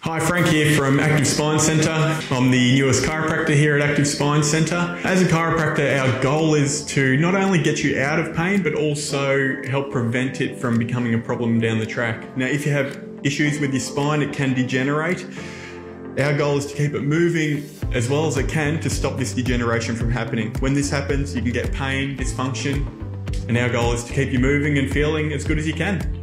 Hi, Frank here from Active Spine Centre. I'm the newest chiropractor here at Active Spine Centre. As a chiropractor, our goal is to not only get you out of pain, but also help prevent it from becoming a problem down the track. Now, if you have issues with your spine, it can degenerate. Our goal is to keep it moving as well as it can to stop this degeneration from happening. When this happens, you can get pain, dysfunction, and our goal is to keep you moving and feeling as good as you can.